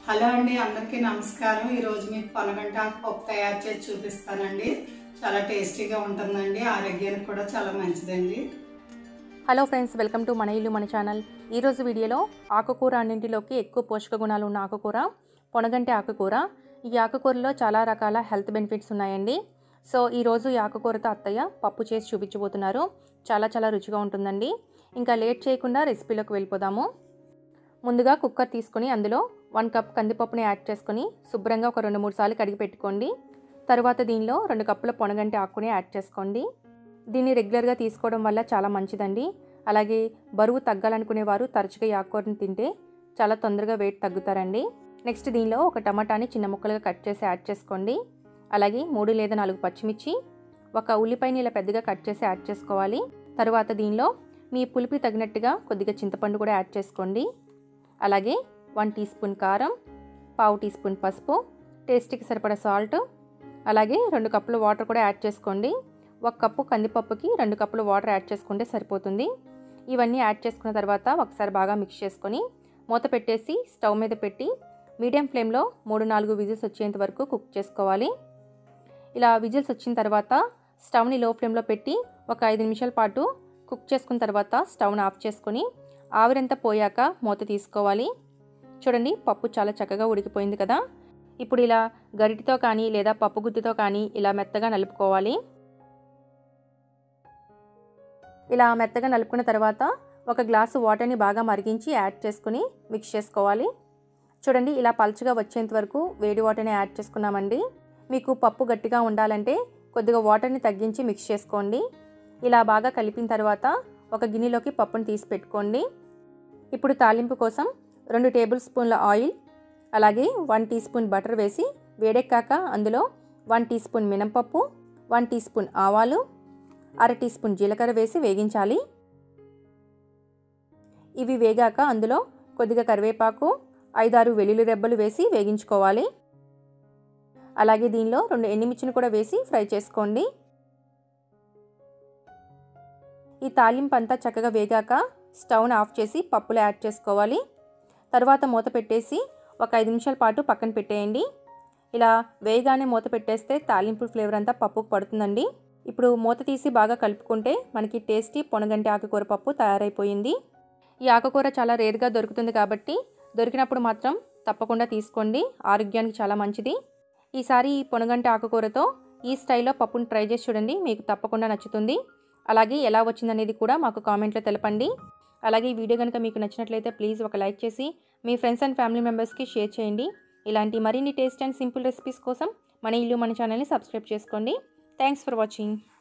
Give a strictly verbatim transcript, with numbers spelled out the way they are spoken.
Hello అండి, అందరికీ నమస్కారం. ఈరోజు మీకు పొనగంటి ఆకు పప్పు తయారు చేసి చూపిస్తానండి. చాలా టేస్టీగా ఉంటుందండి, ఆరోగ్యానికి కూడా చాలా మంచిదండి. హలో ఫ్రెండ్స్, వెల్కమ్ టు మన ఇల్లు మన ఛానల్. ఈరోజు వీడియోలో ఆకుకూర అన్నింటిలోకి ఎక్కువ పోషక గుణాలు ఉన్న ఆకుకూర పొనగంటి ఆకుకూర. ఈ ఆకుకూరలో చాలా రకాల హెల్త్ బెనిఫిట్స్ ఉన్నాయండి. సో ఈరోజు ఈ ఆకుకూరతో అత్తయ్య పప్పు చేసి చూపించబోతున్నారు. చాలా చాలా రుచిగా ఉంటుందండి. ఇంకా లేట్ చేయకుండా రెసిపీలోకి వెళ్ళిపోదాము. ముందుగా కుక్కర్ తీసుకొని అందులో వన్ కప్ కందిపప్పుని యాడ్ చేసుకొని శుభ్రంగా ఒక రెండు మూడు సార్లు కడిగి పెట్టుకోండి. తర్వాత దీనిలో రెండు కప్పుల పొనగంటి ఆకుని యాడ్ చేసుకోండి. దీన్ని రెగ్యులర్గా తీసుకోవడం వల్ల చాలా మంచిదండి. అలాగే బరువు తగ్గాలనుకునేవారు తరచుగా ఈ ఆకుకూరని తింటే చాలా తొందరగా వెయిట్ తగ్గుతారండి. నెక్స్ట్ దీనిలో ఒక టమాటాని చిన్న ముక్కలుగా కట్ చేసి యాడ్ చేసుకోండి. అలాగే మూడు లేదా నాలుగు పచ్చిమిర్చి, ఒక ఉల్లిపాయని ఇలా పెద్దగా కట్ చేసి యాడ్ చేసుకోవాలి. తర్వాత దీనిలో మీ పులిపి తగినట్టుగా కొద్దిగా చింతపండు కూడా యాడ్ చేసుకోండి. అలాగే వన్ టీ స్పూన్ కారం, పావు టీ స్పూన్ పసుపు, టేస్ట్కి సరిపడా సాల్ట్, అలాగే రెండు కప్పుల వాటర్ కూడా యాడ్ చేసుకోండి. ఒక కప్పు కందిపప్పుకి రెండు కప్పుల వాటర్ యాడ్ చేసుకుంటే సరిపోతుంది. ఇవన్నీ యాడ్ చేసుకున్న తర్వాత ఒకసారి బాగా మిక్స్ చేసుకొని మూత పెట్టేసి స్టవ్ మీద పెట్టి మీడియం ఫ్లేమ్లో మూడు నాలుగు విజిల్స్ వచ్చేంత వరకు కుక్ చేసుకోవాలి. ఇలా విజిల్స్ వచ్చిన తర్వాత స్టవ్ని లో ఫ్లేమ్లో పెట్టి ఒక ఐదు నిమిషాల పాటు కుక్ చేసుకున్న తర్వాత స్టవ్ని ఆఫ్ చేసుకొని ఆవిరంతా పోయాక మూత తీసుకోవాలి. చూడండి, పప్పు చాలా చక్కగా ఉడికిపోయింది కదా. ఇప్పుడు ఇలా గరిటితో కానీ లేదా పప్పు గుత్తితో కానీ ఇలా మెత్తగా నలుపుకోవాలి. ఇలా మెత్తగా నలుపుకున్న తర్వాత ఒక గ్లాసు వాటర్ని బాగా మరిగించి యాడ్ చేసుకుని మిక్స్ చేసుకోవాలి. చూడండి, ఇలా పల్చగా వచ్చేంత వరకు వేడి వాటర్ని యాడ్ చేసుకున్నామండి. మీకు పప్పు గట్టిగా ఉండాలంటే కొద్దిగా వాటర్ని తగ్గించి మిక్స్ చేసుకోండి. ఇలా బాగా కలిపిన తర్వాత ఒక గిన్నెలోకి పప్పుని తీసి పెట్టుకోండి. ఇప్పుడు తాలింపు కోసం రెండు టేబుల్ స్పూన్ల ఆయిల్, అలాగే వన్ టీ స్పూన్ బటర్ వేసి వేడెక్కాక అందులో వన్ టీ స్పూన్ మినపప్పు, వన్ టీ స్పూన్ ఆవాలు, అర టీ స్పూన్ జీలకర్ర వేసి వేగించాలి. ఇవి వేగాక అందులో కొద్దిగా కరివేపాకు, ఐదారు వెల్లుల్లి రెబ్బలు వేసి వేగించుకోవాలి. అలాగే దీనిలో రెండు ఎండుమిర్చిని కూడా వేసి ఫ్రై చేసుకోండి. ఈ తాలింపు అంతా చక్కగా వేగాక స్టవ్ని ఆఫ్ చేసి పప్పులు యాడ్ చేసుకోవాలి. తర్వాత మూత పెట్టేసి ఒక ఐదు నిమిషాల పాటు పక్కన పెట్టేయండి. ఇలా వేగానే మూత పెట్టేస్తే తాలింపు ఫ్లేవర్ అంతా పప్పుకు పడుతుందండి. ఇప్పుడు మూత తీసి బాగా కలుపుకుంటే మనకి టేస్టీ పొనగంటి ఆకుకూర పప్పు తయారైపోయింది. ఈ ఆకుకూర చాలా రేర్గా దొరుకుతుంది కాబట్టి దొరికినప్పుడు మాత్రం తప్పకుండా తీసుకోండి, ఆరోగ్యానికి చాలా మంచిది. ఈసారి ఈ పొనగంటి ఆకుకూరతో ఈ స్టైల్లో పప్పును ట్రై చేసి చూడండి, మీకు తప్పకుండా నచ్చుతుంది. అలాగే ఎలా వచ్చిందనేది కూడా మాకు కామెంట్లో తెలపండి. అలాగే ఈ వీడియో కనుక మీకు నచ్చినట్లయితే ప్లీజ్ ఒక లైక్ చేసి మీ ఫ్రెండ్స్ అండ్ ఫ్యామిలీ మెంబర్స్కి షేర్ చేయండి. ఇలాంటి మరిన్ని టేస్ట్ అండ్ సింపుల్ రెసిపీస్ కోసం మన ఇల్లు మన ఛానల్ని సబ్స్క్రైబ్ చేసుకోండి. Thanks for watching.